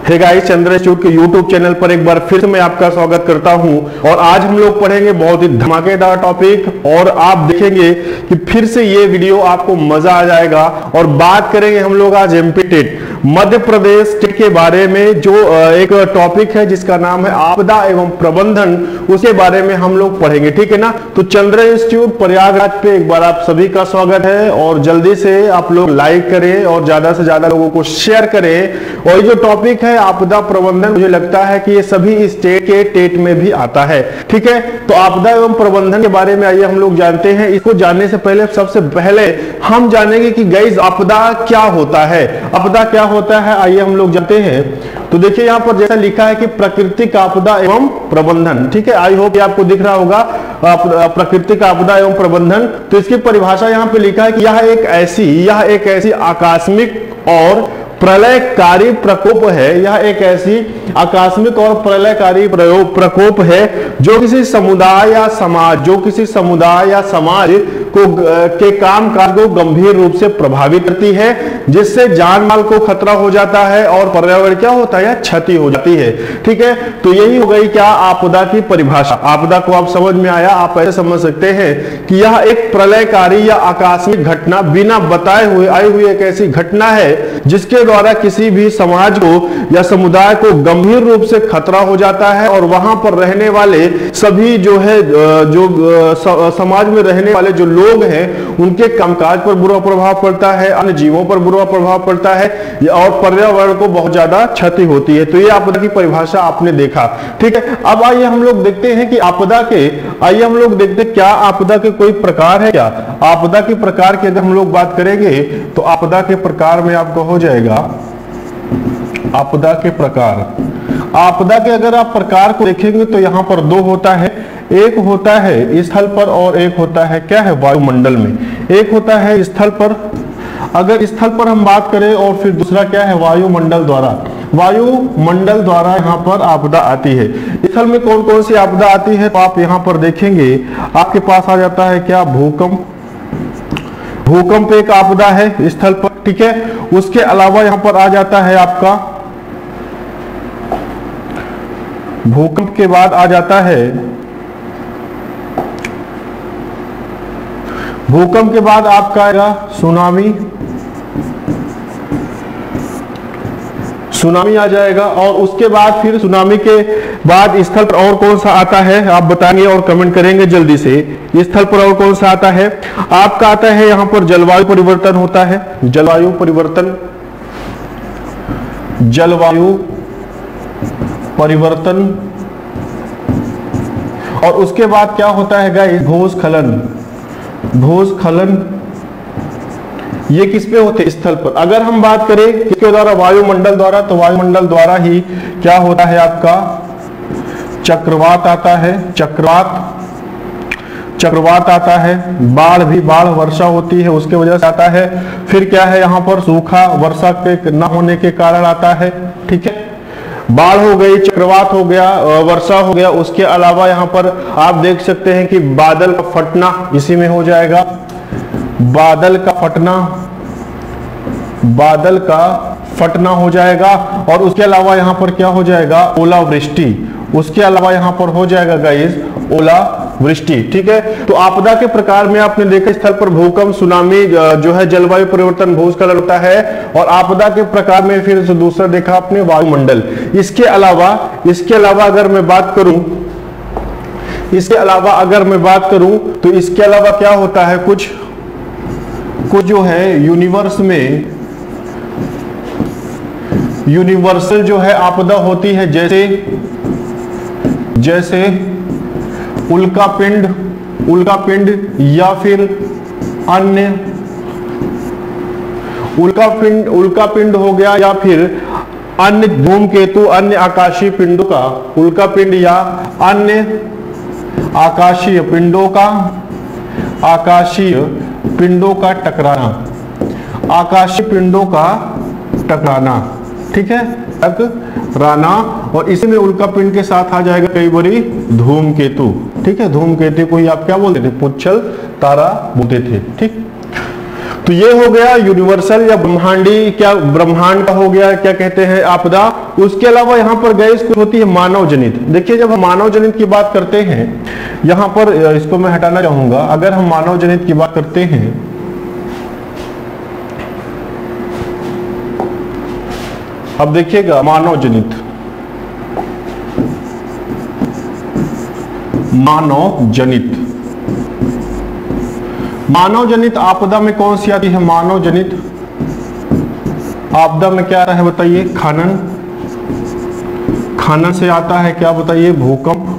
हे guys, Chandra institute के YouTube channel पर एक बार फिर से मैं आपका स्वागत करता हूं और आज हम लोग पढ़ेंगे बहुत ही धमाकेदार टॉपिक और आप देखेंगे कि फिर से ये वीडियो आपको मजा आ जाएगा। और बात करेंगे हम लोग आज MP TET Madhya Pradesh TET के बारे में, जो एक टॉपिक है जिसका नाम है आपदा एवं प्रबंधन, उसके बारे में हम लोग पढ़ेंगे, ठीक है ना। तो चंद्र इंस्टीट्यूट प्रयागराज पे एक बार आप सभी का स्वागत है और जल्दी से आप लोग लाइक करें और ज्यादा से ज्यादा लोगों को शेयर करें। और ये जो टॉपिक है आपदा प्रबंधन, मुझे लगता है कि ये सभी स्टेट के टेट में भी आता है, ठीक है। तो आपदा एवं प्रबंधन के बारे में आइए हम लोग जानते हैं। इसको जानने से पहले सबसे पहले हम जानेंगे कि गाइस आपदा क्या होता है। आपदा क्या होता है आइए हम लोग जानते हैं। तो देखिए यहाँ पर जैसा लिखा है कि प्राकृतिक आपदा एवं प्रबंधन, ठीक है। आई होप ये आपको दिख रहा होगा प्राकृतिक आपदा एवं प्रबंधन। तो इसकी परिभाषा यहाँ पे लिखा है कि यह एक ऐसी आकस्मिक और प्रलयकारी प्रकोप है। यह एक ऐसी आकस्मिक और प्रलयकारी प्रकोप है जो किसी समुदाय या समाज के काम काज को गंभीर रूप से प्रभावित करती है, जिससे जान माल को खतरा हो जाता है और पर्यावरण क्या होता है, क्षति हो जाती है, ठीक है। तो यही हो गई क्या आपदा की परिभाषा। आपदा को आप समझ में आया। आप ऐसे समझ सकते हैं कि यह एक प्रलयकारी या आकस्मिक घटना, बिना बताए हुए आई हुई एक ऐसी घटना है जिसके द्वारा किसी भी समाज को या समुदाय को गंभीर रूप से खतरा हो जाता है और वहां पर रहने वाले सभी जो है समाज में रहने वाले जो लोग हैं उनके कामकाज पर बुरा प्रभाव पड़ता है, अन्य जीवों पर बुरा प्रभाव पड़ता है और पर्यावरण को बहुत ज्यादा क्षति होती है। तो ये आपदा की परिभाषा आपने देखा, ठीक है। अब आइए हम लोग देखते हैं कि क्या आपदा के कोई प्रकार है। क्या आपदा के प्रकार की अगर हम लोग बात करेंगे तो आपदा के प्रकार में आपको हो जाएगा आपदा के प्रकार। आपदा के अगर आप प्रकार को देखेंगे तो यहाँ पर दो होता है। एक होता है स्थल पर और एक होता है क्या है, वायुमंडल में। एक होता है स्थल पर, अगर स्थल पर हम बात करें, और फिर दूसरा क्या है, वायुमंडल द्वारा। वायुमंडल द्वारा यहाँ पर आपदा आती है। स्थल में कौन कौन सी आपदा आती है तो आप यहाँ पर देखेंगे आपके पास आ जाता है क्या, भूकंप। भूकंप एक आपदा है स्थल पर, ठीक है। उसके अलावा यहाँ पर आ जाता है आपका, भूकंप के बाद आ जाता है, भूकंप के बाद आपका आएगा सुनामी। सुनामी आ जाएगा और उसके बाद फिर सुनामी के बाद स्थल पर और कौन सा आता है आप बताएंगे और कमेंट करेंगे जल्दी से। स्थल पर और कौन सा आता है आपका, आता है यहां पर जलवायु परिवर्तन होता है। जलवायु परिवर्तन, जलवायु परिवर्तन। और उसके बाद क्या होता है गाइस, भूस्खलन। भूस्खलन ये किस पे होते हैं, स्थल पर। अगर हम बात करें किसके द्वारा, वायुमंडल द्वारा, तो वायुमंडल द्वारा ही क्या होता है आपका, चक्रवात आता है। चक्रवात आता है। बाढ़ वर्षा होती है उसके वजह से आता है। फिर क्या है यहाँ पर, सूखा वर्षा के न होने के कारण आता है, ठीक है। बाढ़ हो गई, चक्रवात हो गया, वर्षा हो गया। उसके अलावा यहाँ पर आप देख सकते हैं कि बादल का फटना इसी में हो जाएगा। बादल का फटना हो जाएगा। और उसके अलावा यहाँ पर क्या हो जाएगा, ओलावृष्टि। उसके अलावा यहाँ पर हो जाएगा गाइस ओलावृष्टि, ठीक है। तो आपदा के प्रकार में आपने देखा स्थल पर भूकंप, सुनामी जो है, जलवायु परिवर्तन, भूस्खलन होता है। और आपदा के प्रकार में फिर से दूसरा देखा आपने, वायुमंडल। इसके अलावा अगर मैं बात करूं तो इसके अलावा क्या होता है, कुछ जो है यूनिवर्स में यूनिवर्सल जो है आपदा होती है, जैसे उल्कापिंड या फिर अन्य उल्कापिंड हो गया, या फिर अन्य धूमकेतु, अन्य आकाशीय पिंडों का, उल्कापिंड या अन्य आकाशीय पिंडों का टकराना, ठीक है, टकराना। और इसी में उल्कापिंड के साथ आ जाएगा कई बारी धूमकेतु, ठीक है। धूमकेतु को ही आप क्या बोलते थे, पुच्छल तारा बोलते थे, ठीक। तो ये हो गया यूनिवर्सल या ब्रह्मांडी, क्या ब्रह्मांड का हो गया, क्या कहते हैं आपदा। उसके अलावा यहाँ पर गैस कुछ होती है मानव जनित। देखिए जब हम मानव जनित की बात करते हैं, यहाँ पर इसको मैं हटाना चाहूंगा, अगर हम मानव जनित की बात करते हैं, अब देखिएगा मानव जनित, मानव जनित, मानव जनित आपदा में कौन सी आती है? मानव जनित आपदा में क्या आता है बताइए? खनन, खनन से आता है क्या बताइए? भूकंप।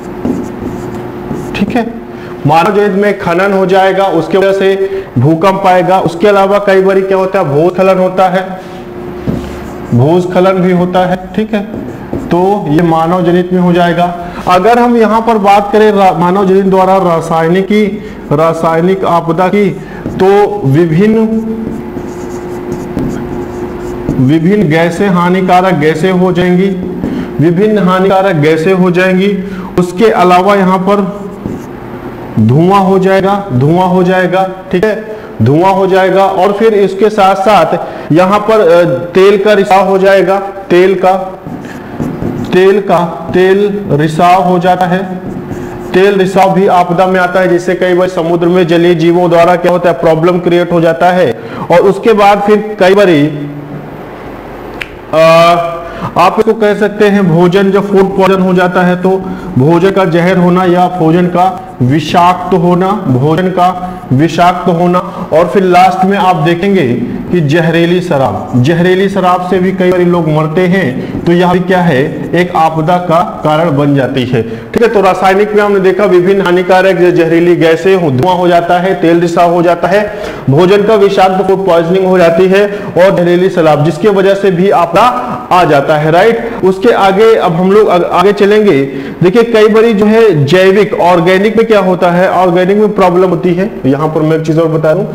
ठीक है, मानव जनित में खनन हो जाएगा, उसके वजह से भूकंप आएगा। उसके अलावा कई बार क्या होता है? भूस्खलन होता है, भूस्खलन भी होता है। ठीक है, तो ये मानव जनित में हो जाएगा। अगर हम यहाँ पर बात करें मानव जनित द्वारा रासायनिक आपदा की, तो विभिन्न गैसें, हानिकारक गैसें हो जाएंगी, विभिन्न हानिकारक गैसें हो जाएंगी। उसके अलावा यहाँ पर धुआं हो जाएगा, धुआं हो जाएगा। ठीक है, धुआं हो जाएगा। और फिर इसके साथ साथ यहाँ पर तेल का रिसाव हो जाएगा, तेल रिसाव हो जाता है। तेल रिसाव भी आपदा में आता है, जिससे कई बार समुद्र में जलीय जीवों द्वारा क्या होता है? प्रॉब्लम क्रिएट हो जाता है। और उसके बाद फिर कई बारी आप इसको कह सकते हैं भोजन, जब फूड पॉइजन हो जाता है तो भोजन का जहर होना या भोजन का विषाक्त होना, भोजन का विषाक्त होना। और फिर लास्ट में आप देखेंगे कि जहरीली शराब से भी कई बार लोग मरते हैं। तो यह भी क्या है? एक आपदा का कारण बन जाती है। ठीक है, तो रासायनिक में हमने देखा विभिन्न हानिकारक जहरीली गैसें, धुआं हो जाता है, तेल रिसाव हो जाता है, भोजन का विषाक्त फूड पॉइजनिंग हो जाती है, और जहरीली शराब, जिसकी वजह से भी आपदा आ जाता है। राइट, उसके आगे अब हम लोग आगे चलेंगे। देखिए कई बारी जो है जैविक, ऑर्गेनिक में क्या होता है? ऑर्गेनिक में प्रॉब्लम होती है। यहां पर मैं एक चीज और बता दूं,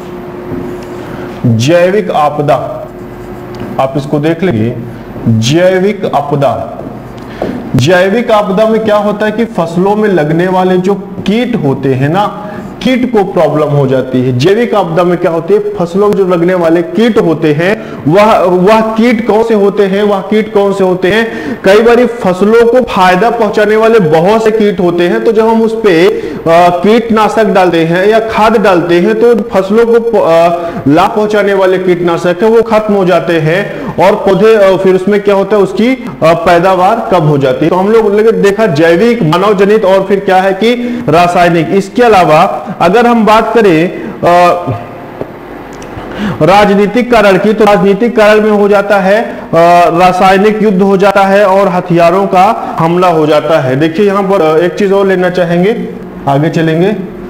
जैविक आपदा, आप इसको देख लेंगे। जैविक आपदा, जैविक आपदा में क्या होता है कि फसलों में लगने वाले जो कीट होते हैं ना, कीट को प्रॉब्लम हो जाती है। जैविक आपदा में क्या होती है? फसलों में जो लगने वाले कीट होते हैं, वह कीट कौन से होते हैं? वह कीट कौन से होते हैं? कई बार फसलों को फायदा पहुंचाने वाले बहुत से कीट होते हैं। तो जब हम उस पे कीटनाशक डालते हैं या खाद डालते हैं, तो फसलों को लाभ पहुंचाने वाले कीटनाशक है वो खत्म हो जाते हैं, और पौधे फिर उसमें क्या होता है? उसकी पैदावार कम हो जाती है। तो हम लोग देखा जैविक, मानव जनित, और फिर क्या है कि रासायनिक। इसके अलावा अगर हम बात करें राजनीतिक कारण की, तो राजनीतिक कारण में हो जाता है रासायनिक युद्ध हो जाता है और हथियारों का हमला हो जाता है। देखिए यहां पर एक चीज और लेना चाहेंगे, आगे चलेंगे।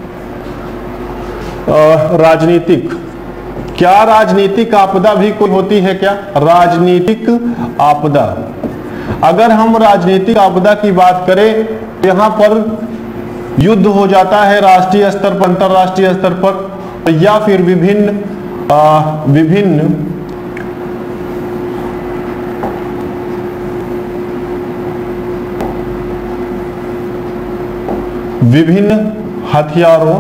राजनीतिक, क्या राजनीतिक आपदा भी कोई होती है क्या? राजनीतिक आपदा, अगर हम राजनीतिक आपदा की बात करें, यहां पर युद्ध हो जाता है राष्ट्रीय स्तर पर, अंतरराष्ट्रीय स्तर पर, या फिर विभिन्न हथियारों,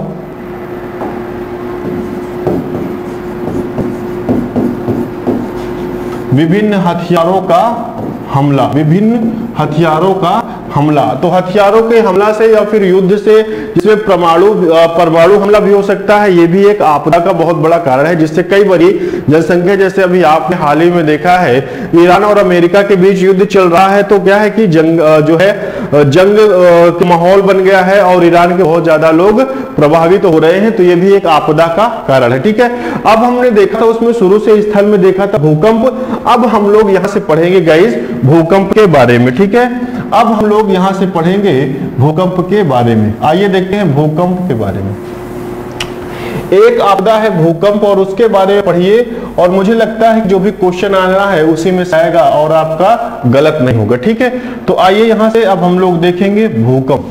विभिन्न हथियारों का हमला, विभिन्न हथियारों का हमला। तो हथियारों के हमला से या फिर युद्ध से, जिसमें परमाणु हमला भी हो सकता है, ये भी एक आपदा का बहुत बड़ा कारण है, जिससे कई बारी जनसंख्या, जैसे अभी आपने हाल ही में देखा है ईरान और अमेरिका के बीच युद्ध चल रहा है, तो क्या है कि जंग का माहौल बन गया है और ईरान के बहुत ज्यादा लोग प्रभावित हो रहे हैं। तो ये भी एक आपदा का कारण है। ठीक है, अब हमने देखा था उसमें शुरू से स्थल में देखा था भूकंप। अब हम लोग यहां से पढ़ेंगे गाइस भूकंप के बारे में। ठीक है, अब हम लोग यहां से पढ़ेंगे भूकंप के बारे में। आइए देखते हैं भूकंप के बारे में। एक आपदा है भूकंप, और उसके बारे में पढ़िए, और मुझे लगता है कि जो भी क्वेश्चन आना है उसी में से आएगा और आपका गलत नहीं होगा। ठीक है, तो आइए यहां से अब हम लोग देखेंगे भूकंप।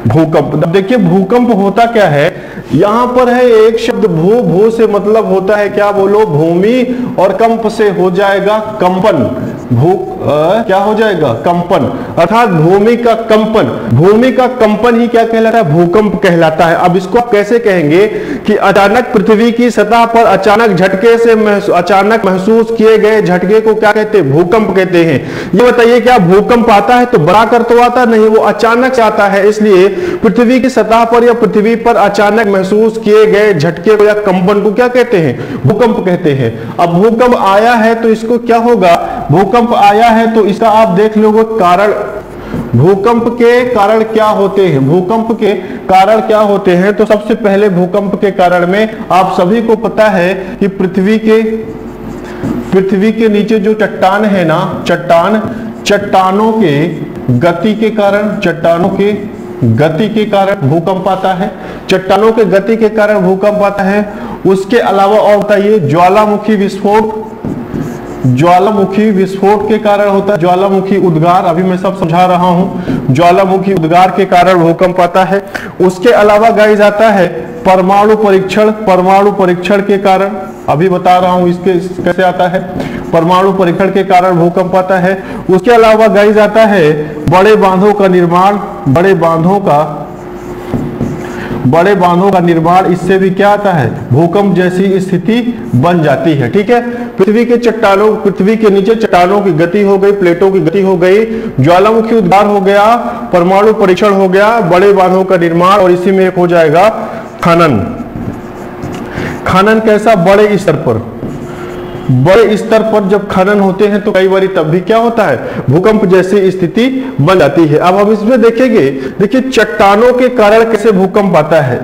भूकंप। अब देखिए भूकंप होता क्या है, यहां पर है एक शब्द भू, भू से मतलब होता है क्या, बोलो, भूमि, और कंप से हो जाएगा कंपन। क्या हो जाएगा, कंपन, अर्थात भूमि का कंपन। भूमि का कंपन ही क्या कहलाता है, भूकंप कहलाता है। अब इसको आप कैसे कहेंगे कि अचानक पृथ्वी की सतह पर अचानक झटके से अचानक महसूस किए गए झटके को क्या कहते हैं, भूकंप कहते हैं। ये बताइए क्या भूकंप आता है तो बढ़ाकर तो आता नहीं, वो अचानक से आता है। इसलिए पृथ्वी की सतह पर या पृथ्वी पर अचानक महसूस किए गए झटके को या कंपन को क्या कहते हैं, भूकंप कहते हैं। अब भूकंप आया है तो इसको क्या होगा, भूकंप आया है तो इसका आप देख लोगे कारण। भूकंप के कारण क्या होते हैं, भूकंप के कारण क्या होते हैं, तो सबसे पहले भूकंप के कारण में आप सभी को पता है कि पृथ्वी के नीचे जो चट्टान है ना, चट्टानों के गति के कारण, चट्टानों के गति के कारण भूकंप आता है। चट्टानों के गति के कारण भूकंप आता है। उसके अलावा और बताइए, ज्वालामुखी विस्फोट के कारण होता है, ज्वालामुखी उद्गार, अभी मैं सब समझा रहा हूं, ज्वालामुखी उद्गार के कारण भूकंप आता है। उसके अलावा गाइस आता है परमाणु परीक्षण के कारण, अभी बता रहा हूं इसके कैसे आता है, परमाणु परीक्षण के कारण भूकंप आता है। उसके अलावा गाइस आता है बड़े बांधों का निर्माण, बड़े बांधों का निर्माण, इससे भी क्या आता है, भूकंप जैसी स्थिति बन जाती है। ठीक है, पृथ्वी के नीचे चट्टानों की गति हो गई, प्लेटों की गति हो गई, ज्वालामुखी उद्गार हो गया, परमाणु परीक्षण हो गया, बड़े बांधों का निर्माण, और इसी में एक हो जाएगा खनन। खनन कैसा, बड़े स्तर पर जब खनन होते हैं तो कई बार तब भी क्या होता है, भूकंप जैसी स्थिति बन जाती है। अब हम इसमें देखेंगे, देखिए चट्टानों के कारण कैसे भूकंप आता है।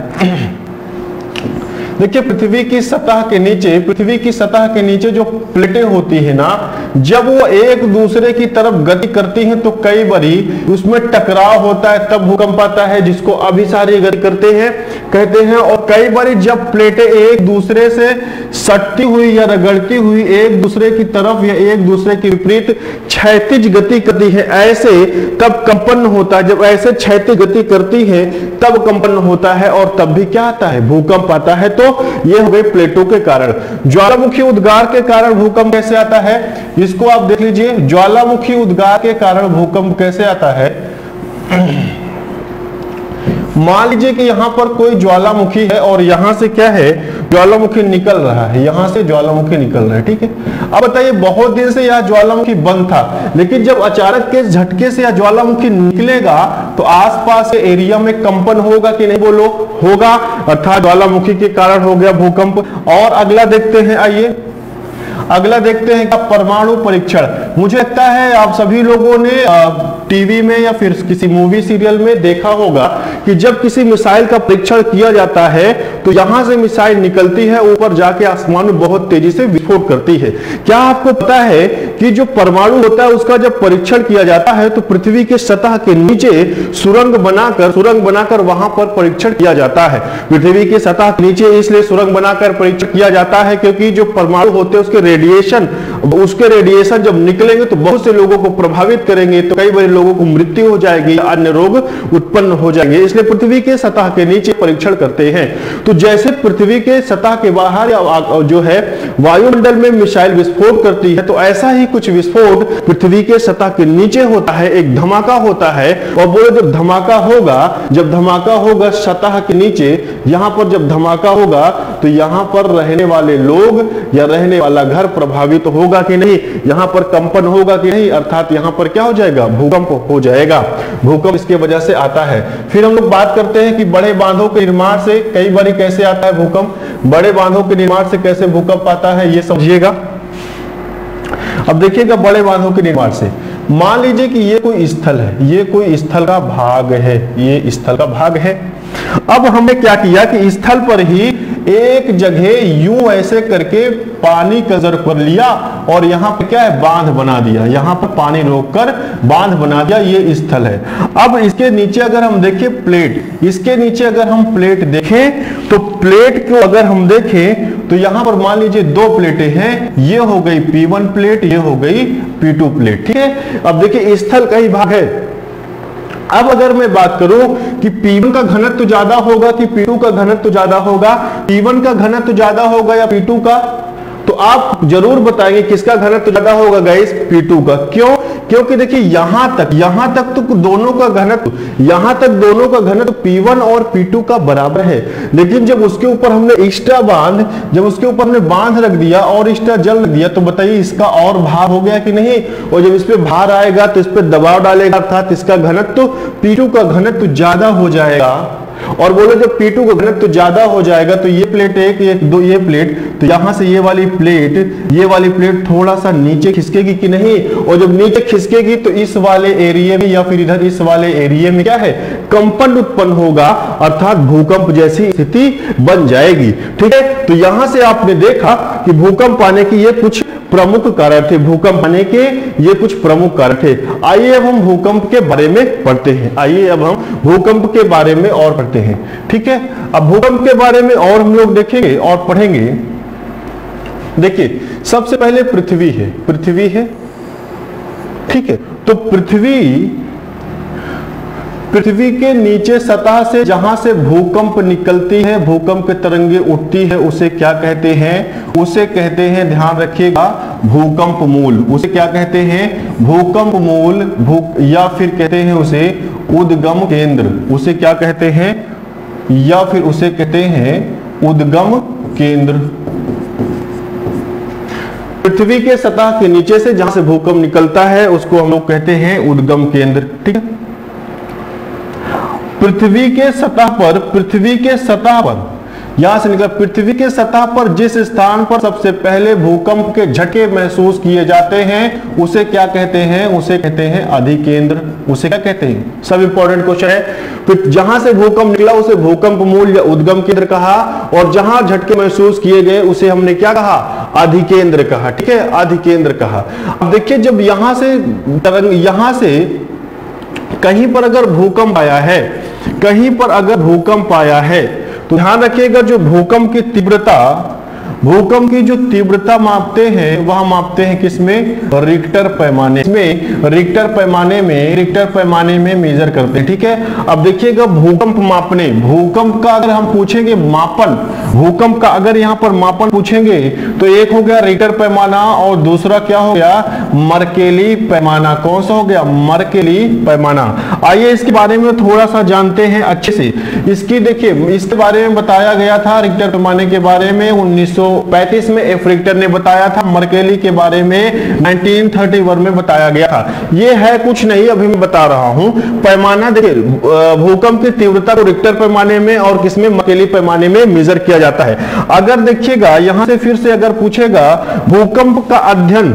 देखिए पृथ्वी की सतह के नीचे जो प्लेटें होती है ना, जब वो एक दूसरे की तरफ गति करती हैं तो कई बारी उसमें टकराव होता है, तब भूकंप आता है, जिसको अभिसारी गति कहते हैं। और कई बारी जब प्लेटें एक दूसरे से सटती हुई या रगड़ती हुई एक दूसरे की तरफ या एक दूसरे के विपरीत क्षैतिज गति करती है, ऐसे तब कंपन होता है। जब ऐसे क्षैतिज गति करती है तब कंपन होता है, और तब भी क्या आता है, भूकंप आता है। तो ये हो गए प्लेटों के कारण। ज्वालामुखी उद्गार के कारण भूकंप कैसे आता है, इसको आप देख लीजिए। ज्वालामुखी उद्गार के कारण भूकंप कैसे आता है, मान लीजिए कि यहां पर कोई ज्वालामुखी है और यहां से क्या है, ज्वालामुखी निकल रहा है, यहां से ज्वालामुखी निकल रहा है। ठीक है, अब बताइए बहुत दिन से यह ज्वालामुखी बंद था, लेकिन जब अचानक के झटके से यह ज्वालामुखी निकलेगा तो आसपास के एरिया में कंपन होगा कि नहीं, बोलो, होगा, अर्थात ज्वालामुखी के कारण हो गया भूकंप। और अगला देखते हैं, आइए अगला देखते हैं, परमाणु परीक्षण। मुझे लगता है आप सभी लोगों ने टीवी में या फिर किसी मूवी सीरियल में देखा होगा कि जब किसी मिसाइल का परीक्षण किया जाता है तो यहां से मिसाइल निकलती है, ऊपर जाके आसमान में बहुत तेजी से विस्फोट करती है। क्या आपको पता है कि जो परमाणु होता है उसका जब परीक्षण किया जाता है तो पृथ्वी के सतह के नीचे सुरंग बनाकर वहां पर परीक्षण किया जाता है। पृथ्वी की सतह के नीचे इसलिए सुरंग बनाकर परीक्षण किया जाता है क्योंकि जो परमाणु होते हैं उसके रेडिएशन जब निकलेंगे तो बहुत से लोगों को प्रभावित करेंगे, तो कई बार लोगों को मृत्यु हो जाएगी, अन्य रोग उत्पन्न हो जाएंगे। इसलिए पृथ्वी के सतह के नीचे परीक्षण करते हैं। तो जैसे पृथ्वी के सतह के बाहर या जो है वायुमंडल में मिसाइल विस्फोट करती है, तो ऐसा ही कुछ विस्फोट पृथ्वी के सतह के नीचे होता है, एक धमाका होता है। और बोलो जब धमाका होगा सतह के नीचे, यहां पर जब धमाका होगा तो यहां पर रहने वाले लोग या रहने वाला घर प्रभावित होगा कि नहीं, यहां पर कंपन होगा कि नहीं, अर्थात यहां पर क्या हो जाएगा, भूकंप हो जाएगा। भूकंप इसके वजह से आता है। फिर हम लोग बात करते हैं कि बड़े बांधों के निर्माण से कई बार कैसे आता है भूकंप। बड़े बांधों के निर्माण से कैसे भूकंप आता है ये समझिएगा। अब देखिएगा बड़े बांधों के निर्माण से, मान लीजिए कि ये कोई स्थल है, ये कोई स्थल का भाग है, ये स्थल का भाग है। अब हमने क्या किया कि स्थल पर ही एक जगह यूं ऐसे करके पानी का जर कर लिया और यहां पर क्या है, बांध बना दिया, यहां पर पानी रोककर बांध बना दिया, ये स्थल है। अब इसके नीचे अगर हम देखें प्लेट, इसके नीचे अगर हम प्लेट देखें तो प्लेट को अगर हम देखें तो यहां पर मान लीजिए दो प्लेटें हैं, ये हो गई P1 प्लेट, ये हो गई P2 प्लेट। ठीक है, अब देखिए स्थल का ही भाग है, अब अगर मैं बात करूं कि P1 का घनत्व ज्यादा होगा कि P2 का घनत्व ज्यादा होगा, P1 का घनत्व ज्यादा होगा या P2 का, तो आप जरूर बताएंगे किसका घनत्व ज्यादा होगा गाइस, P2 का। क्यों? क्योंकि देखिए यहां तक तो दोनों का घनत्व, यहां तक दोनों का घनत्व P1 और P2 का बराबर है, लेकिन जब उसके ऊपर हमने एक्स्ट्रा बांध रख दिया और एक्स्ट्रा जल रख दिया, तो बताइए इसका और भार हो गया कि नहीं? और जब इस पे भार आएगा तो इस पे दबाव डालेगा, अर्थात इसका घनत्व P2 का घनत्व ज्यादा हो जाएगा। और बोलो जब P2 का घनत्व ज्यादा हो जाएगा तो ये प्लेट एक, ये दो, ये प्लेट, तो यहां से ये वाली प्लेट थोड़ा सा नीचे खिसकेगी कि नहीं? और जब नीचे खिसकेगी तो इस वाले एरिया में या फिर इधर इस वाले एरिया में क्या है, कंपन उत्पन्न होगा, अर्थात भूकंप जैसी स्थिति बन जाएगी। ठीक है, तो यहां से आपने देखा कि भूकंप आने की ये कुछ प्रमुख कारण थे, भूकंप आने के ये कुछ प्रमुख कारण थे। आइए अब हम भूकंप के बारे में पढ़ते हैं, और पढ़ते हैं। ठीक है, अब भूकंप के बारे में और हम लोग देखेंगे और पढ़ेंगे। देखिए सबसे पहले पृथ्वी है, ठीक है, तो पृथ्वी के नीचे सतह से जहां से भूकंप निकलती है, भूकंप की तरंगे उठती है, उसे क्या कहते हैं, ध्यान रखिएगा, भूकंप मूल। उसे क्या कहते हैं, भूकंप मूल, या फिर कहते हैं उसे उद्गम केंद्र। उसे क्या कहते हैं, या फिर उसे कहते हैं उद्गम केंद्र। पृथ्वी के सतह के नीचे से जहां से भूकंप निकलता है उसको हम लोग कहते हैं उद्गम केंद्र। ठीक है, पृथ्वी के सतह पर यहां से निकल, पृथ्वी के सतह पर जिस स्थान पर सबसे पहले भूकंप के झटके महसूस किए जाते हैं उसे क्या कहते हैं, उसे कहते हैं अधिकेंद्र। उसे क्या कहते हैं, सब इंपॉर्टेंट क्वेश्चन है। जहां से भूकंप निकला उसे भूकंप मूल या उद्गम केंद्र कहा, और जहां झटके महसूस किए गए उसे हमने क्या कहा, अधिकेंद्र कहा। ठीक है, अधिकेंद्र कहा। अब देखिए जब यहां से कहीं पर अगर भूकंप आया है, तो ध्यान रखिएगा जो भूकंप की तीव्रता मापते हैं, वह मापते हैं किसमें, रिक्टर पैमाने में, रिक्टर पैमाने में मेजर करते हैं। ठीक है, अब देखिएगा भूकंप का अगर हम पूछेंगे मापन, भूकंप का अगर यहां पर मापन पूछेंगे तो एक हो गया रिक्टर पैमाना और दूसरा क्या हो गया, मर्केली पैमाना। कौन सा हो गया, मर्केली पैमाना। आइए इसके बारे में थोड़ा सा जानते हैं अच्छे से। इसके बारे में बताया गया था, रिक्टर पैमाने के बारे में 1935 में एफ रिक्टर ने बताया था, मर्केली के बारे में 1931 में बताया गया था। ये है कुछ नहीं, अभी मैं बता रहा हूं। पैमाना देखिए, भूकंप की तीव्रता को रिक्टर पैमाने में और किसमें, मर्केली पैमाने में मेजर किया जाता है। अगर देखिएगा यहां से फिर से अगर पूछेगा भूकंप का अध्ययन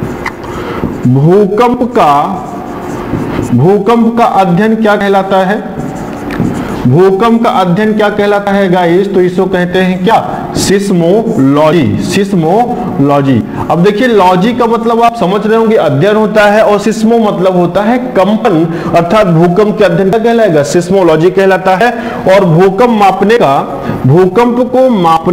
क्या कहलाता है, भूकंप का अध्ययन क्या कहलाता है गाइस, तो इसको कहते हैं क्या, सिस्मोलॉजी। अब देखिए लॉजी का मतलब आप समझ रहे होंगे अध्ययन होता है, और सिस्मो मतलब होता है कंपन, अर्थात भूकंप के अध्ययन का कहलाएगा, सिस्मोलॉजी कहलाता है। और भूकंप को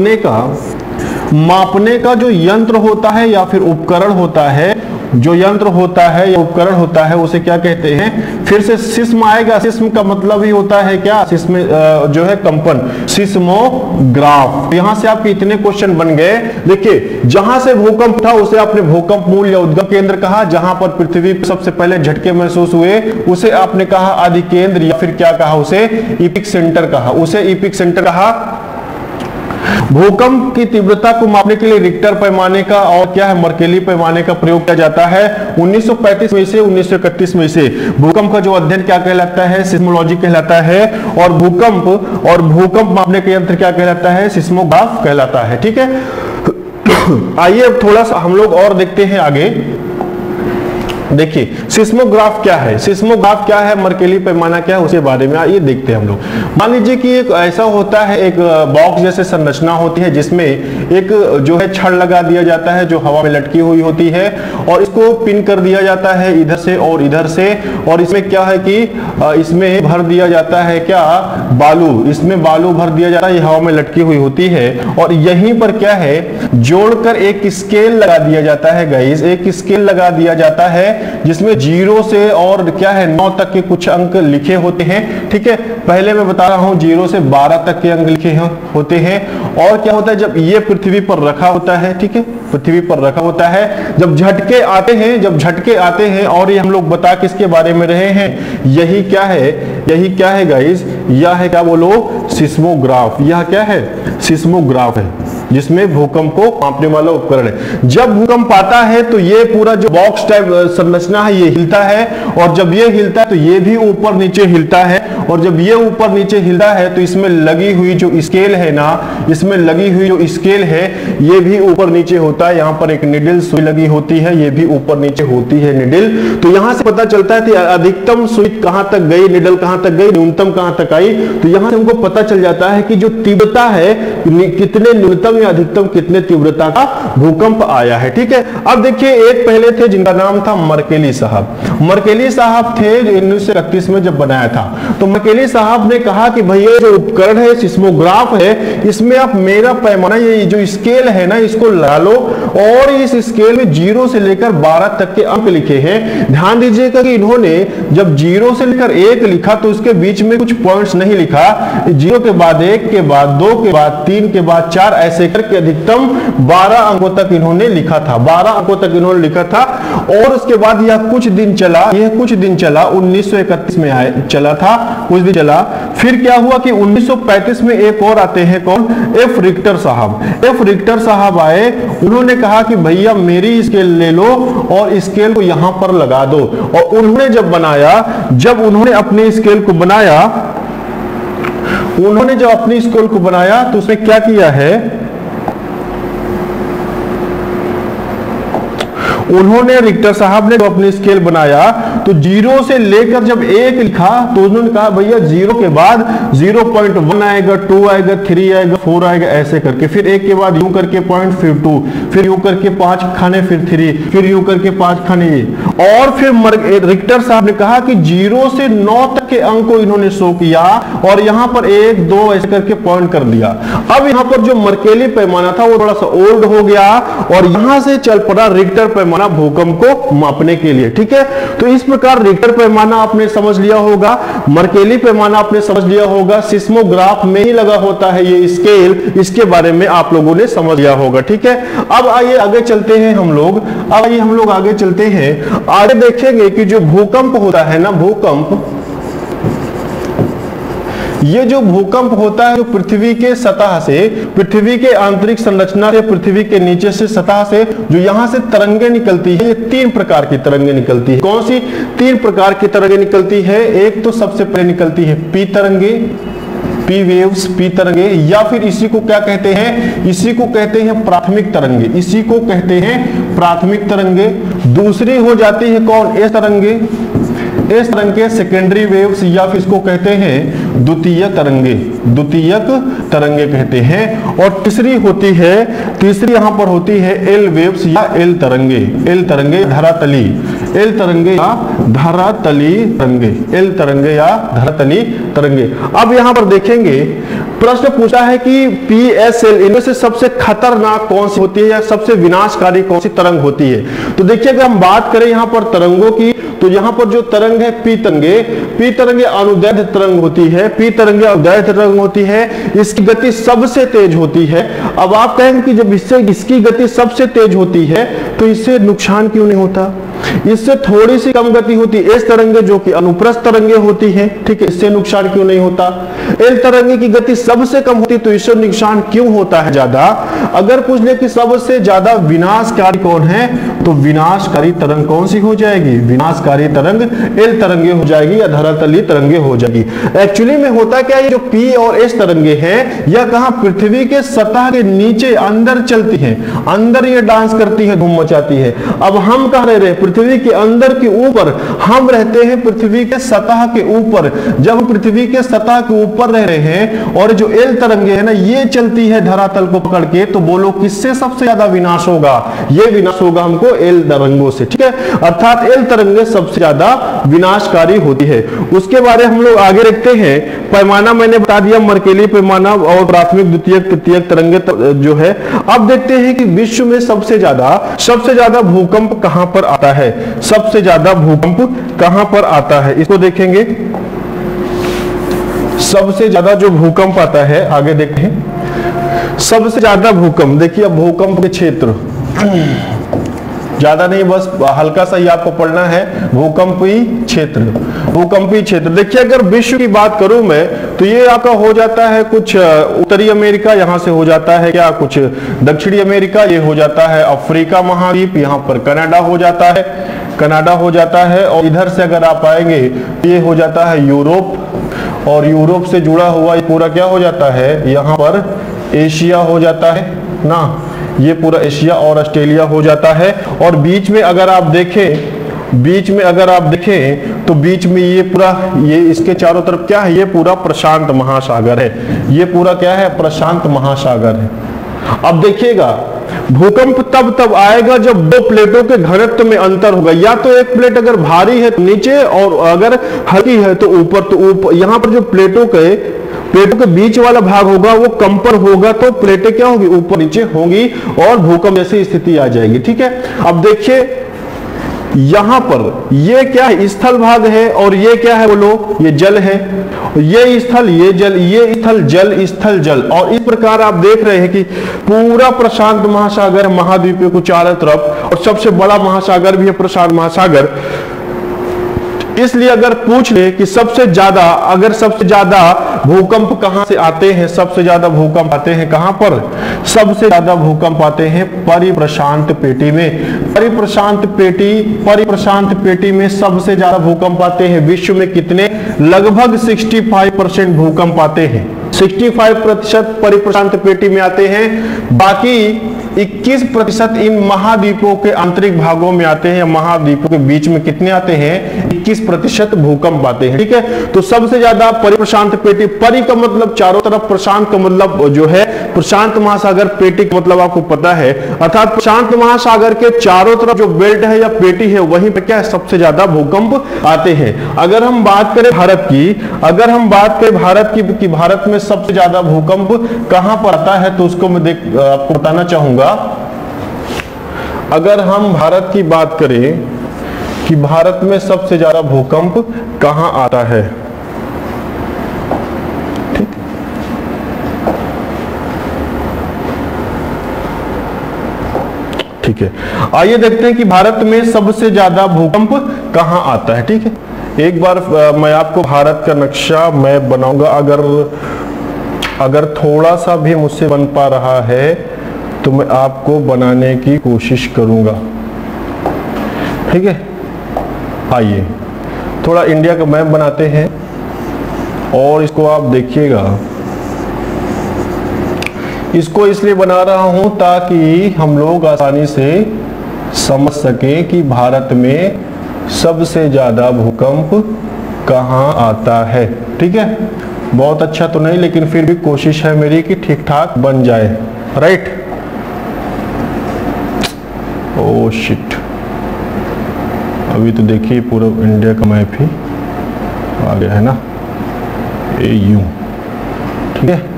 मापने का जो यंत्र होता है या फिर उपकरण होता है, उपकरण होता है उसे क्या कहते हैं, फिर से सिस्म आएगा। सिस्म का मतलब ही होता है क्या, सिस्म जो है कंपन, सिस्मोग्राफ। यहां से आपके इतने क्वेश्चन बन गए। देखिए जहां से भूकंप था उसे आपने भूकंप मूल या उद्गम केंद्र कहा, जहां पर पृथ्वी पर सबसे पहले झटके महसूस हुए उसे आपने कहा अधिकेंद्र, या फिर क्या कहा, उसे इपिक सेंटर कहा। भूकंप की तीव्रता को मापने के लिए रिक्टर पैमाने का और क्या है, मर्केली पैमाने का प्रयोग किया जाता है। 1935 में से 1931 में से भूकंप का जो अध्ययन क्या कहलाता है, सिस्मोलॉजी कहलाता है। और भूकंप मापने का यंत्र क्या कहलाता है, सिस्मोग्राफ कहलाता है। ठीक है, आइए अब थोड़ा सा हम लोग और देखते हैं आगे। देखिए सिस्मोग्राफ क्या है, मर्केली पैमाना क्या है, उसके बारे में ये देखते हैं हम लोग। मान लीजिए कि एक ऐसा होता है, एक बॉक्स जैसे संरचना होती है जिसमें एक जो है छड़ लगा दिया जाता है जो हवा में लटकी हुई होती है, और इसको पिन कर दिया जाता है इधर से और इधर से। और इसमें क्या है कि इसमें भर दिया जाता है क्या, बालू। इसमें बालू भर दिया जाता है, ये हवा में लटकी हुई होती है। और यहीं पर क्या है, जोड़कर एक स्केल लगा दिया जाता है गाइस, एक स्केल लगा दिया जाता है। जिसमें 0 से और क्या है 9 तक के कुछ अंक लिखे होते हैं। ठीक है, पहले मैं बता रहा हूं 0 से 12 तक के अंक लिखे होते हैं। और क्या होता है जब ये पृथ्वी पर रखा होता है, ठीक है, पृथ्वी पर रखा होता है, जब झटके आते हैं, जब झटके आते हैं, और ये हम लोग बता किसके बारे में रहे हैं, यही क्या है, यही क्या है गाइस, यह है क्या बोलो, सिस्मोग्राफ। यह क्या है, सिस्मोग्राफ है, जिसमें भूकंप को मापने वाला उपकरण है। जब भूकंप आता है तो ये पूरा जो बॉक्स टाइप संरचना है ये हिलता है, और जब ये हिलता है तो ये भी ऊपर नीचे हिलता है, और जब ये ऊपर नीचे हिलता है तो इसमें लगी हुई जो स्केल है ना, इसमें लगी हुई जो स्केल है ये भी ऊपर नीचे होता है। यहाँ पर एक निडल सुई लगी होती है, ये भी ऊपर नीचे होती है निडल। तो यहाँ से पता चलता है कि अधिकतम सुई कहां तक गई, निडल कहां तक गई, न्यूनतम कहां तक आई। तो यहाँ से हमको पता चल जाता है कि जो तीव्रता है कितने न्यूनतम या अधिकतम कितने तीव्रता का भूकंप आया है। ठीक है, अब देखिए एक पहले थे जिनका नाम था मर्केली साहब। मर्केली साहब थे 1931 में जब बनाया था। तो मर्केली साहब ने कहा कि भैया जो उपकरण है सिस्मोग्राफ है, इसमें आप मेरा पैमाना ये जो स्केल है ना इसको लगा लो, और इस स्केल में 0 से लेकर 12 तक के अंक लिखे हैं। ध्यान दीजिएगा कि इन्होंने जब 0 से लेकर 1 लिखा तो उसके बीच में कुछ पॉइंट्स नहीं लिखा, 0 के बाद 1 के बाद 2 के बाद 3 के बाद 4 ऐसे करके अधिकतम 12 अंकों तक इन्होंने लिखा था, 12 अंकों तक इन्होंने लिखा था। और उसके बाद यह कुछ दिन चला, 1931 में चला था, कुछ दिन चला। फिर क्या हुआ कि 1935 में एक और आते हैं, कौन, एफ रिक्टर साहब। एफ रिक्टर साहब आए, उन्होंने कहा कि भैया मेरी स्केल ले लो और स्केल को यहां पर लगा दो। और उन्होंने जब बनाया, जब उन्होंने अपनी स्केल को बनाया, उन्होंने जब अपनी स्केल को बनाया तो उसने क्या किया है, उन्होंने रिक्टर साहब ने जो अपनी स्केल बनाया तो 0 से लेकर जब 1 लिखा तो उन्होंने कहा भैया 0 के बाद 0.1 आएगा, 2 आएगा, 3 आएगा, 4 आएगा, ऐसे करके। फिर 1 के बाद यूं करके पॉइंट, फिर 2, फिर यूं करके 5 खाने, फिर 3, फिर यूं करके 5 खाने ये। और फिर रिक्टर साहब ने कहा कि 0 से 9 तक के अंक को इन्होंने शो किया, और यहां पर 1, 2 ऐसे करके पॉइंट कर दिया। अब यहां पर जो मर्केली पैमाना था वो थोड़ा सा ओल्ड हो गया, और यहां से चल पड़ा रिक्टर पैमाना भूकंप को मापने के लिए। ठीक है, तो इस प्रकार रिक्टर पैमाना आपने समझ लिया होगा, मर्केली पैमाना आपने समझ लिया होगा, सिस्मोग्राफ में ही लगा होता है ये स्केल, इसके बारे में आप लोगों ने समझ लिया होगा। ठीक है, अब आइए आगे चलते हैं हम लोग, अब आइए हम लोग आगे चलते हैं, आगे देखेंगे कि जो भूकंप होता है ना, भूकंप, ये जो भूकंप होता है जो पृथ्वी के सतह से, पृथ्वी के आंतरिक संरचना से, पृथ्वी के नीचे से, सतह से जो यहां से तरंगे निकलती है, ये 3 प्रकार की तरंगे निकलती है। कौन सी 3 प्रकार की तरंगे निकलती है? एक तो सबसे पहले निकलती है पी तरंगे, पी वेव्स, पी तरंगे, या फिर इसी को क्या कहते हैं, इसी को कहते हैं प्राथमिक तरंगे, इसी को कहते हैं प्राथमिक तरंगे। दूसरी हो जाती है कौन, एस तरंगे, इस तरंग के सेकेंडरी वेव्स, या फिर इसको कहते हैं द्वितीयक तरंगे, द्वितीयक तरंगे कहते हैं। और तीसरी होती है, तीसरी यहां पर होती है एल वेव्स या एल तरंगे, एल तरंगे धरातली, एल तरंगे या धरातली तरंगे, एल तरंगे या धरातली तरंगे। अब यहां पर देखेंगे प्रश्न पूछा है कि PSL इनमें से सबसे खतरनाक कौन सी होती है या सबसे विनाशकारी कौन सी तरंग होती है? तो देखिए अगर हम बात करें यहां पर तरंगों की, तो यहां पर जो तरंग है पी तरंगे, पी तरंगे अनुदैर्ध्य तरंग होती है, पी तरंगे अनुदैर्ध्य तरंग होती है, इसकी गति सबसे तेज होती है। अब आप कहेंगे कि जब इससे इसकी गति सबसे तेज होती है तो इससे नुकसान क्यों नहीं होता? इससे थोड़ी सी कम गति होती है एस तरंगे जो कि अनुप्रस्थ तरंगे होती है, ठीक है, इससे नुकसान क्यों नहीं होता? एल तरंगे की गति सबसे कम होती तो इससे नुकसान क्यों होता है ज्यादा? अगर पूछ ले कि सबसे ज्यादा विनाशकारी कौन है, तो विनाशकारी तरंग कौन सी हो जाएगी? विनाशकारी तरंग एल तरंगे हो जाएगी या धरातलीय तरंगे हो जाएगी। एक्चुअली में होता क्या, ये जो पी और एस तरंगे हैं यह कहां, पृथ्वी के सतह के नीचे अंदर चलती है, अंदर ये डांस करती है, धूम मचाती है। अब हम कहां रह रहे हैं? पृथ्वी के अंदर के ऊपर, हम रहते हैं पृथ्वी के सतह के ऊपर। जब पृथ्वी के सतह के ऊपर रह रहे हैं और जो एल तरंगे है ना ये चलती है धरातल को पकड़ के, तो बोलो किससे सबसे ज्यादा विनाश होगा? ये विनाश होगा हमको एल तरंगों से, ठीक है। अर्थात एल तरंगे सबसे ज्यादा विनाशकारी होती है। उसके बारे हम लोग आगे रखते हैं पैमाना मैंने बता दिया, मर्केली पैमाना और प्राथमिक, द्वितीयक, तृतीयक तरंगे जो है। अब देखते हैं कि विश्व में सबसे ज्यादा भूकंप कहां पर आता है, सबसे ज्यादा भूकंप कहां पर आता है, इसको देखेंगे। सबसे ज्यादा जो भूकंप आता है, आगे देखते हैं सबसे ज्यादा भूकंप। देखिए अब भूकंप के क्षेत्र ज्यादा नहीं, बस हल्का सा ही आपको पढ़ना है। भूकंपीय क्षेत्र देखिए, अगर विश्व की बात करूं मैं तो ये आपका हो जाता है कुछ उत्तरी अमेरिका, यहां से हो जाता है क्या कुछ दक्षिणी अमेरिका, ये हो जाता है अफ्रीका महाद्वीप, यहां पर कनाडा हो जाता है और इधर से अगर आप आएंगे तो ये हो जाता है यूरोप, और यूरोप से जुड़ा हुआ ये पूरा क्या हो जाता है, यहाँ पर एशिया हो जाता है ना, ये पूरा एशिया और ऑस्ट्रेलिया हो जाता है। और बीच में अगर आप देखें तो बीच में ये पूरा, ये इसके चारों तरफ क्या है, ये पूरा प्रशांत महासागर है, ये पूरा क्या है, प्रशांत महासागर है। अब देखिएगा भूकंप तब आएगा जब दो प्लेटों के घनत्व में अंतर होगा, या तो एक प्लेट अगर भारी है तो नीचे और अगर हल्की है तो ऊपर। यहां पर जो प्लेटों के बीच वाला भाग होगा वो कंपन होगा, तो प्लेटें क्या होगी, ऊपर नीचे होंगी और भूकंप जैसी स्थिति आ जाएगी। ठीक है, अब देखिए यहां पर ये क्या है, स्थल भाग है, और ये क्या है बोलो, ये जल है, ये स्थल, ये जल, ये स्थल जल। और इस प्रकार आप देख रहे हैं कि पूरा प्रशांत महासागर महाद्वीप को चारों तरफ, और सबसे बड़ा महासागर भी है प्रशांत महासागर। इसलिए अगर पूछ ले कि सबसे ज्यादा भूकंप कहां से आते हैं, सबसे ज्यादा भूकंप आते हैं कहां पर, सबसे ज्यादा भूकंप आते हैं परिप्रशांत पेटी में। परिप्रशांत पेटी में सबसे ज्यादा भूकंप आते हैं। विश्व में कितने, लगभग 65% भूकंप आते हैं, 65% परिप्रशांत पेटी में आते हैं। बाकी 21% इन महाद्वीपों के आंतरिक भागों में आते हैं, महाद्वीपों के बीच में कितने आते हैं, 21% भूकंप आते हैं। ठीक है, तो सबसे ज्यादा परिप्रशांत पेटी, परि का मतलब चारों तरफ, प्रशांत का मतलब जो है प्रशांत महासागर, पेटी का मतलब आपको पता है, अर्थात प्रशांत महासागर के चारों तरफ जो बेल्ट है या पेटी है वहीं पे क्या है, सबसे ज्यादा भूकंप आते हैं। अगर हम बात करें भारत की, भारत में सबसे ज्यादा भूकंप कहां पर आता है, तो उसको मैं आपको बताना चाहूंगा। अगर हम भारत की बात करें कि भारत में सबसे ज्यादा भूकंप कहां आता है, ठीक है, आइए देखते हैं कि भारत में सबसे ज्यादा भूकंप कहां आता है। ठीक है, एक बार मैं आपको भारत का नक्शा मैं बनाऊंगा, अगर थोड़ा सा भी मुझसे बन पा रहा है तो मैं आपको बनाने की कोशिश करूंगा। ठीक है, आइए थोड़ा इंडिया का मैप बनाते हैं और इसको आप देखिएगा। इसको इसलिए बना रहा हूं ताकि हम लोग आसानी से समझ सकें कि भारत में सबसे ज्यादा भूकंप कहां आता है। ठीक है, बहुत अच्छा तो नहीं, लेकिन फिर भी कोशिश है मेरी कि ठीक ठाक बन जाए। राइट, ओ शिट, अभी तो देखिए पूरा इंडिया का मैप ही आ गया है ना, AU। ठीक है,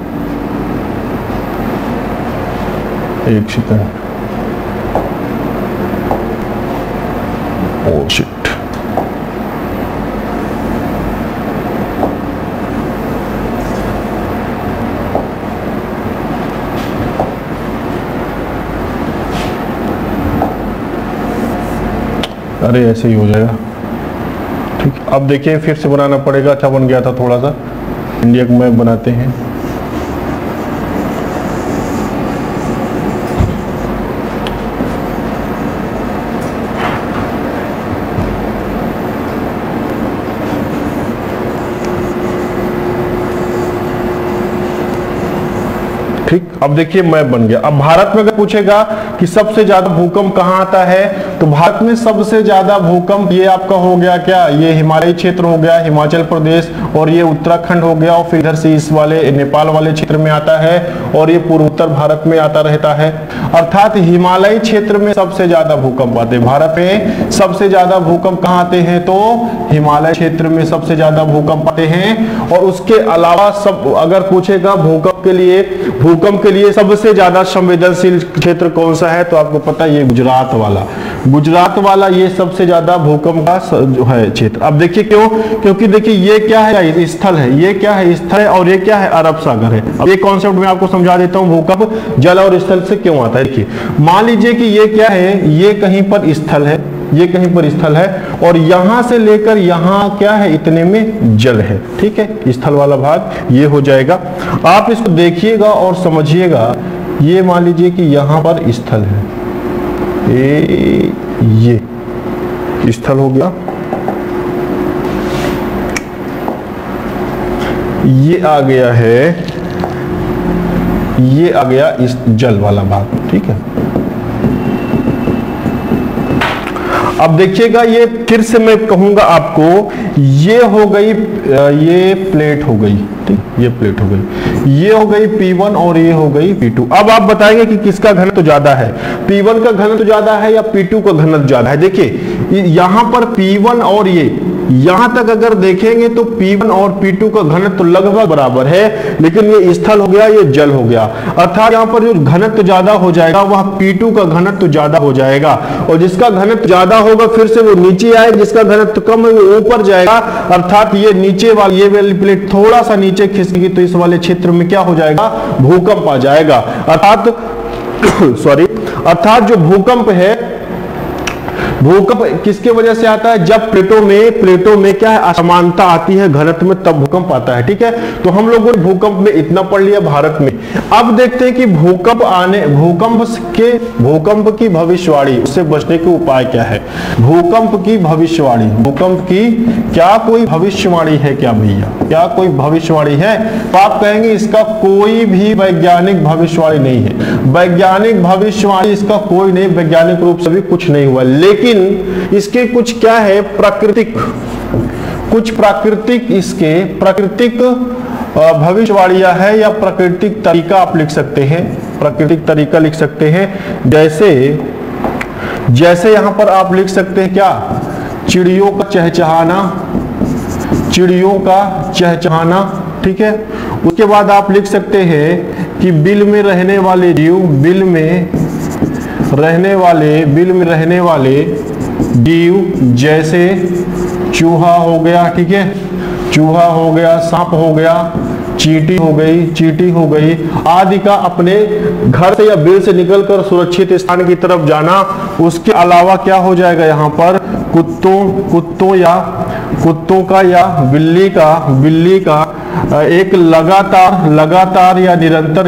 एक सेकंड, ओ शिट, अरे ऐसे ही हो जाएगा। ठीक, अब देखिए फिर से बनाना पड़ेगा। अच्छा बन गया था, थोड़ा सा इंडिया का मैप बनाते हैं। ठीक, अब देखिए मैप बन गया। अब भारत में अगर पूछेगा कि सबसे ज्यादा भूकंप कहां आता है, तो भारत में सबसे ज्यादा भूकंप ये आपका हो गया क्या, ये हिमालयी क्षेत्र हो गया, हिमाचल प्रदेश, और ये उत्तराखंड हो गया, और फिर इधर से इस वाले नेपाल वाले क्षेत्र में आता है, और ये पूर्वोत्तर भारत में आता रहता है। अर्थात हिमालयी क्षेत्र में सबसे ज्यादा भूकंप आते हैं। भारत में सबसे ज्यादा भूकंप कहां आते हैं, तो हिमालय क्षेत्र में सबसे ज्यादा भूकंप आते हैं। और उसके अलावा सब अगर पूछेगा भूकंप के लिए सबसे ज्यादा संवेदनशील क्षेत्र कौन सा है, तो आपको पता है ये गुजरात वाला ये सबसे ज्यादा भूकंप का जो है क्षेत्र। अब देखिए क्यों, क्योंकि देखिए ये क्या है, स्थल है, ये क्या है, स्थल है, और ये क्या है, अरब सागर है। अब ये कॉन्सेप्ट मैं आपको समझा देता हूं, भूकंप जल और स्थल से क्यों आता है। देखिए मान लीजिए कि ये क्या है, ये कहीं पर स्थल है, ये कहीं पर स्थल है, और यहां से लेकर यहां क्या है, इतने में जल है। ठीक है, स्थल वाला भाग ये हो जाएगा। आप इसको देखिएगा और समझिएगा। ये मान लीजिए कि यहां पर स्थल है, ये स्थल हो गया, ये आ गया है, ये आ गया इस जल वाला भाग। ठीक है, अब देखिएगा ये फिर से मैं कहूंगा आपको, ये हो गई, ये प्लेट हो गई, ठीक, ये प्लेट हो गई, ये हो गई P1 और ये हो गई P2। अब आप बताएंगे कि किसका घनत्व ज्यादा है, P1 का घनत्व ज्यादा है या P2 का घनत्व ज्यादा है। देखिए यहां पर P1 और ये यहां तक अगर देखेंगे तो P1 और P2 का घनत्व लगभग बराबर है, लेकिन ये स्थल हो गया, ये जल हो गया। अर्थात यहां पर जो घनत्व ज्यादा हो जाएगा वह P2 का घनत्व ज्यादा हो जाएगा, और जिसका घनत्व ज्यादा होगा फिर से वो नीचे आएगा, जिसका घनत्व कम है वो ऊपर जाएगा। अर्थात ये नीचे वाली, ये वाली प्लेट थोड़ा सा नीचे खिसकेगी तो इस वाले क्षेत्र में क्या हो जाएगा, भूकंप आ जाएगा। अर्थात अर्थात जो भूकंप है, भूकंप किसके वजह से आता है, जब प्लेटों में क्या है, असमानता आती है घनत्व में, तब भूकंप आता है। ठीक है, तो हम लोगों ने भूकंप में इतना पढ़ लिया भारत में। अब देखते हैं कि भूकंप की भविष्यवाणी, उससे बचने के उपाय क्या है। भूकंप की भविष्यवाणी, भूकंप की क्या कोई भविष्यवाणी है क्या भैया, क्या कोई भविष्यवाणी है? तो आप कहेंगे इसका कोई भी वैज्ञानिक भविष्यवाणी नहीं है, वैज्ञानिक भविष्यवाणी इसका कोई नहीं, वैज्ञानिक रूप से भी कुछ नहीं हुआ। लेकिन इसके कुछ क्या है, इसके प्राकृतिक भविष्यवाणियां है, या प्राकृतिक तरीका आप लिख सकते हैं, प्राकृतिक तरीका लिख सकते हैं। जैसे यहां पर आप लिख सकते हैं क्या, चिड़ियों का चहचहाना। ठीक है, उसके बाद आप लिख सकते हैं कि बिल में रहने वाले जीव, बिल में रहने वाले जीव, जैसे चूहा हो गया, ठीक है, चूहा हो गया, सांप हो गया, चींटी हो गई आदि का अपने घर से या बिल से निकलकर सुरक्षित स्थान की तरफ जाना। उसके अलावा क्या हो जाएगा, यहाँ पर कुत्तों का या बिल्ली का एक लगातार या निरंतर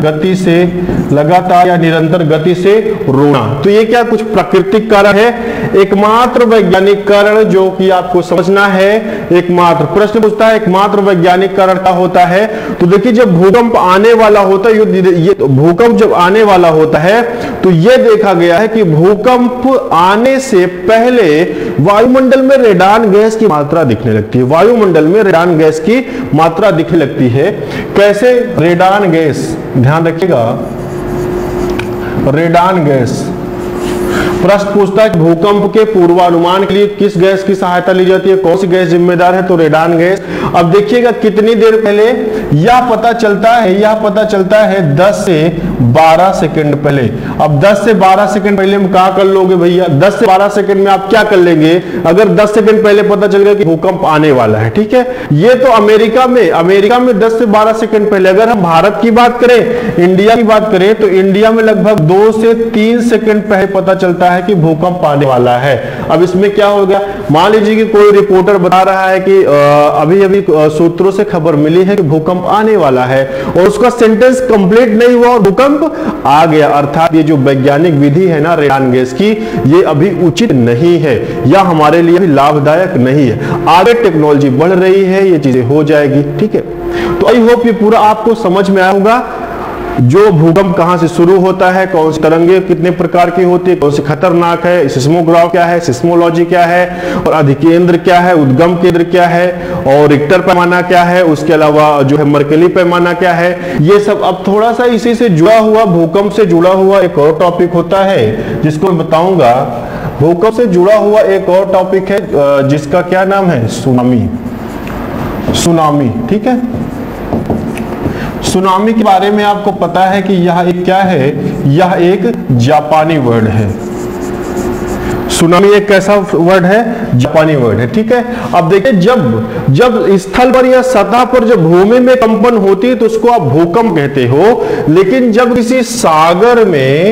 गति से रोना। तो ये क्या कुछ प्राकृतिक कारण है। एकमात्र वैज्ञानिक कारण जो कि आपको समझना है, एकमात्र प्रश्न पूछता है एकमात्र वैज्ञानिक कारण क्या होता है। तो देखिए जब भूकंप आने वाला होता है, भूकंप जब आने वाला होता है तो ये देखा गया है कि भूकंप आने से पहले वायुमंडल में रेडान गैस की मात्रा दिखने लगती है। वायुमंडल में रेडान गैस की मात्रा दिखने लगती है। कैसे रेडान गैस, ध्यान रखिएगा, रेडान गैस। प्रश्न पूछता है कि भूकंप के पूर्वानुमान के लिए किस गैस की सहायता ली जाती है, कौन सी गैस जिम्मेदार है, तो रेडान गैस। अब देखिएगा कितनी देर पहले यह पता चलता है 10 से 12 सेकंड पहले। अब 10 से 12 सेकंड पहले हम क्या कर लोगे भैया, 10 से 12 सेकंड में आप क्या कर लेंगे, अगर 10 सेकंड पहले पता चल गया कि भूकंप आने वाला है। ठीक है, ये तो अमेरिका में 10 से 12 सेकंड पहले। अगर हम भारत की बात करें, इंडिया की बात करें, तो इंडिया में लगभग 2 से 3 सेकंड पहले पता चलता है कि भूकंप आने वाला है। अब इसमें क्या हो गया, मान लीजिए कि कोई रिपोर्टर बता रहा है कि अभी सूत्रों से खबर मिली है कि भूकंप आने वाला है, और उसका सेंटेंस कंप्लीट नहीं हुआ और भूकंप आ गया। अर्थात ये जो वैज्ञानिक विधि है ना रेडान गैस की, ये अभी उचित नहीं है या हमारे लिए भी लाभदायक नहीं है। आगे टेक्नोलॉजी बढ़ रही है, ये चीजें हो जाएगी। ठीक है, तो आई होप ये पूरा आपको समझ में आया होगा। जो भूकंप कहां से शुरू होता है, कौन सी तरंगे कितने प्रकार की होती है, कौन सी खतरनाक है, सिस्मोग्राफ क्या है, सिस्मोलॉजी क्या है, और अधिकेंद्र क्या है, उद्गम केंद्र क्या है, और रिक्टर पैमाना क्या है, उसके अलावा जो है मर्कली पैमाना क्या है, ये सब। अब थोड़ा सा इसी से जुड़ा हुआ, भूकंप से जुड़ा हुआ एक और टॉपिक होता है जिसको मैं बताऊंगा। भूकंप से जुड़ा हुआ एक और टॉपिक है जिसका क्या नाम है, सुनामी। सुनामी, ठीक है। सुनामी के बारे में आपको पता है कि यह एक क्या है, यह एक जापानी वर्ड है। सुनामी एक कैसा वर्ड है, जापानी वर्ड है, ठीक है। अब देखिए, जब स्थल पर या सतह पर जब भूमि में कंपन होती है तो उसको आप भूकंप कहते हो। लेकिन जब किसी सागर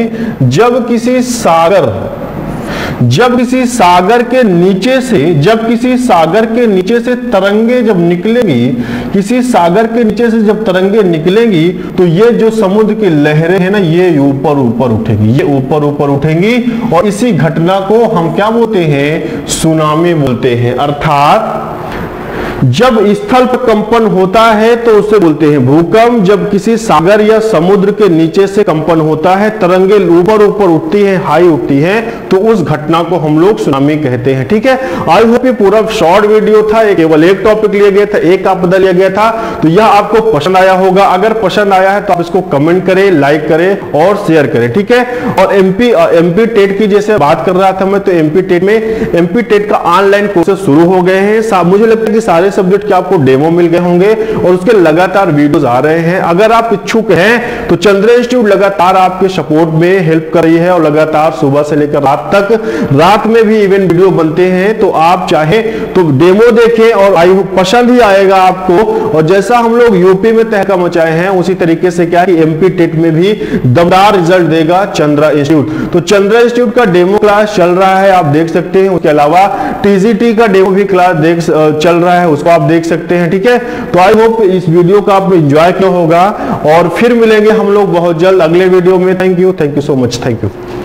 के नीचे से तरंगे जब निकलेंगी, किसी सागर के नीचे से जब तरंगे निकलेंगी तो ये जो समुद्र की लहरें हैं ना, ये ऊपर ऊपर उठेंगी, और इसी घटना को हम क्या बोलते हैं, सुनामी बोलते हैं। अर्थात जब स्थल पर कंपन होता है तो उसे बोलते हैं भूकंप। जब किसी सागर या समुद्र के नीचे से कंपन होता है, तरंगे ऊपर उठती हैं, हाई उठती हैं, तो उस घटना को हम लोग सुनामी कहते हैं, ठीक है। आई होप ये पूरा शॉर्ट वीडियो था, केवल एक टॉपिक लिया गया था, एक आपदा लिया गया था, तो यह आपको पसंद आया होगा। अगर पसंद आया है तो आप इसको कमेंट करें, लाइक करें और शेयर करें, ठीक है। और एमपी टेट की जैसे बात कर रहा था मैं, तो एमपी टेट का ऑनलाइन कोर्सेज शुरू हो गए हैं। मुझे लगता है कि सारे सब्जेक्ट के आपको डेमो मिल गए होंगे और उसके लगातार वीडियोस आ रहे हैं। अगर आप इच्छुक हैं तो चंद्र इंस्टीट्यूट लगातार आपके सपोर्ट में हेल्प कर रही है, और लगातार सुबह से लेकर रात में भी इवेंट वीडियो बनते हैं। तो आप चाहे तो डेमो देखें और आई होप पसंद ही आएगा आपको। और जैसा हम लोग यूपी में तहलका मचाए हैं, उसी तरीके से क्या है कि एमपी टेट में भी दमदार रिजल्ट देगा चंद्रा इंस्टीट्यूट। तो चंद्रा इंस्टीट्यूट का डेमो क्लास चल रहा है, आप देख सकते हैं। उसके अलावा टीजीटी का डेमो भी क्लास चल रहा है, उसको आप देख सकते हैं, ठीक है। तो आई होप इस वीडियो का आपको एंजॉय किया होगा, और फिर मिलेंगे हम लोग बहुत जल्द अगले वीडियो में। Thank you so much, thank you.